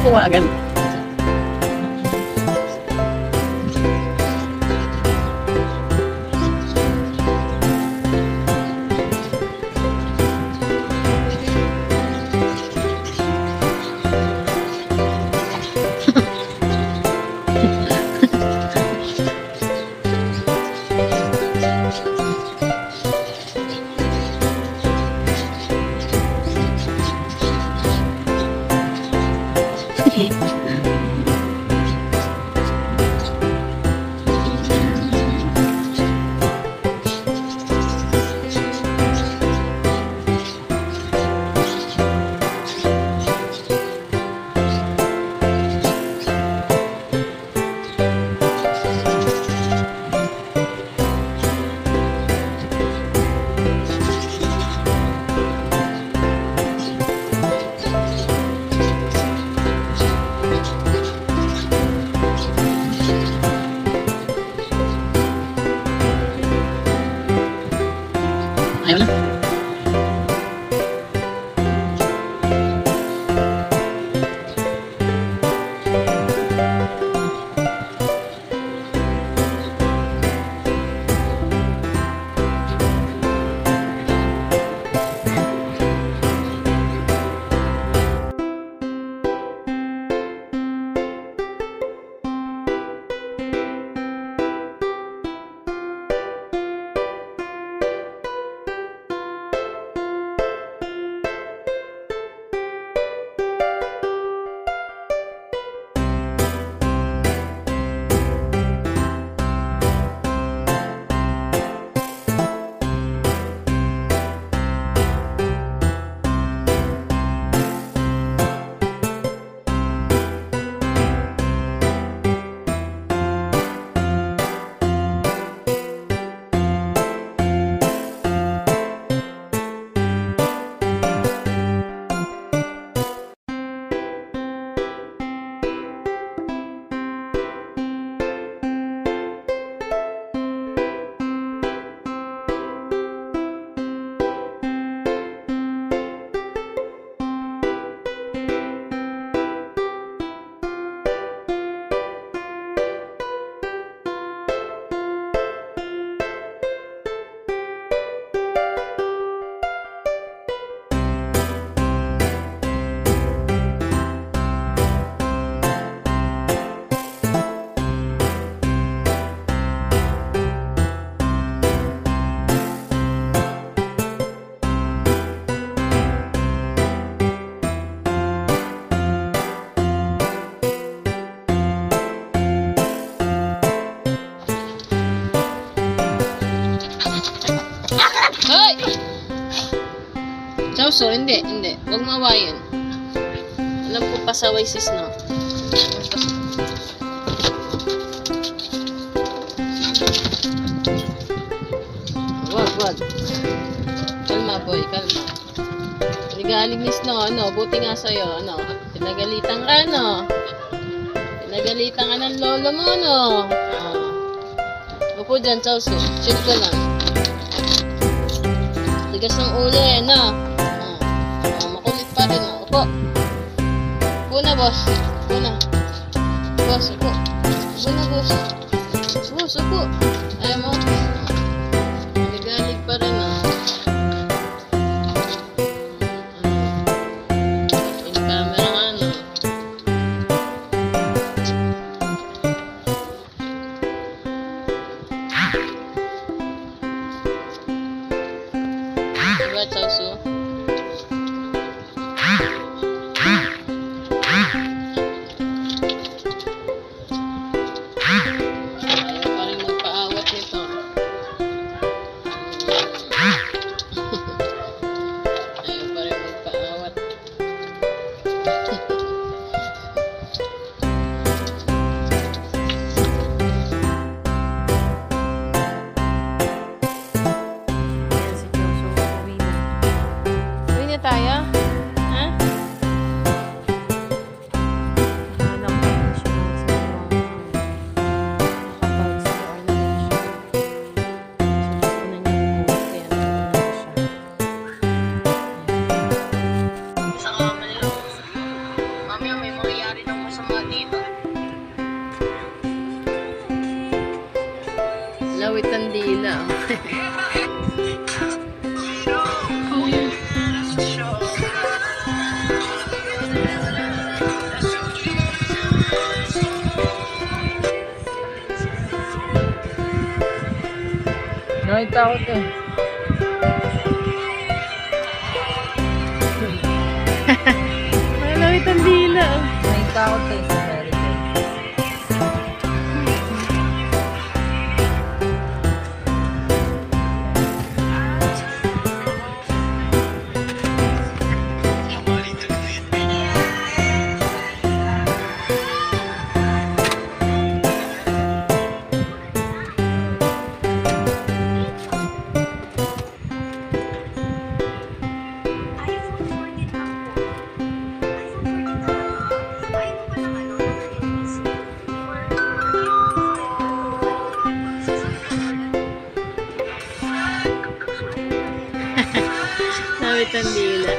kuha agad. Ayaw na. Hoy! Chauso, hindi. Huwag mawayan. Alam ko pasaway sis, no? Wag. Kalma, boy. Kalma. Ligalignis, no? Buti nga sa'yo, Pinagalitan ka, Pinagalitan ka ng lolo mo, Upo dyan, Chauso. Chill ka lang. Tigas ng ulo makulit pa rin, Upo. Upo na, boss. Upo na. Boss, upo. Upo na, boss. Boss, upo. Ayaw mo. Ligalig pa rin, Yung camera nga, Diba, Chauso? Ayaw pa rin magpaawa. Awit ang dila. Nakita ko ito. Awit ang dila. Nakita ko ito sa America. Awit ang dila.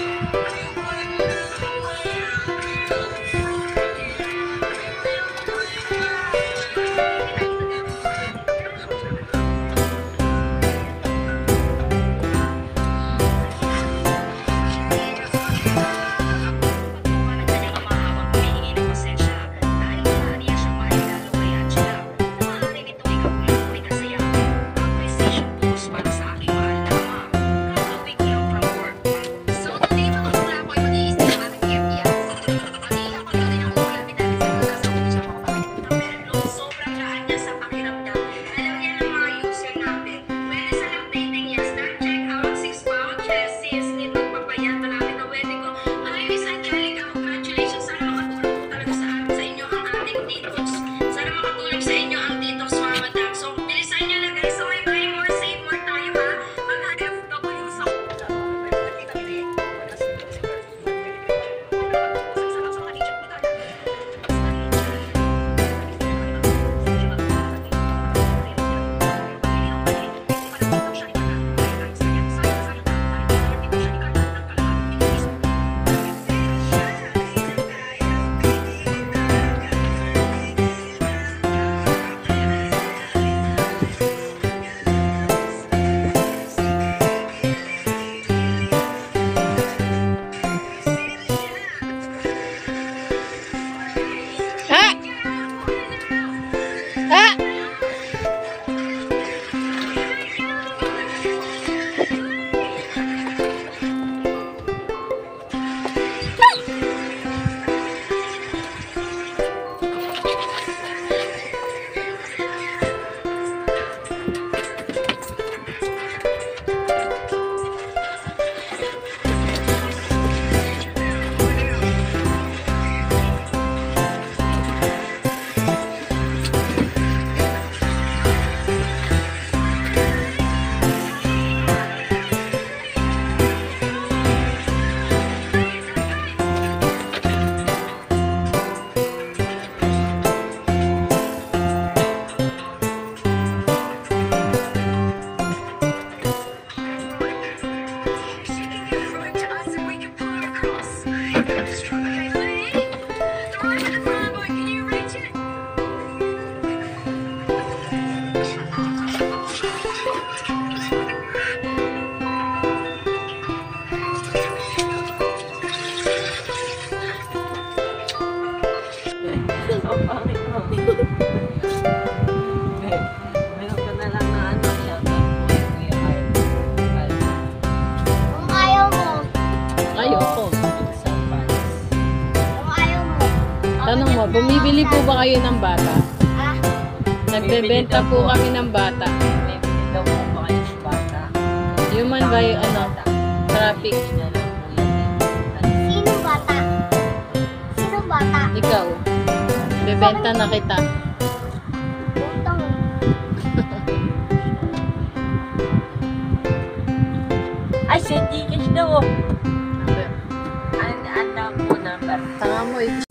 Meron ka na lang na ano, shoutout mo kay Kuya Art. Kung ayaw mo, Ayoko. Isang pants. kung ayaw mo. Tanong mo, bumibili po ba kayo ng bata? Ah, Nagbebenta po kami ng bata. May bili daw po ba kayo sa bata? Human ba yung ano? Traffic. Na lang po yan eh. sino bata? Sino bata? Ikaw. Bebenta na kita. Utang. Ay, send Gcash daw oh. Ano po number? Tanga mo,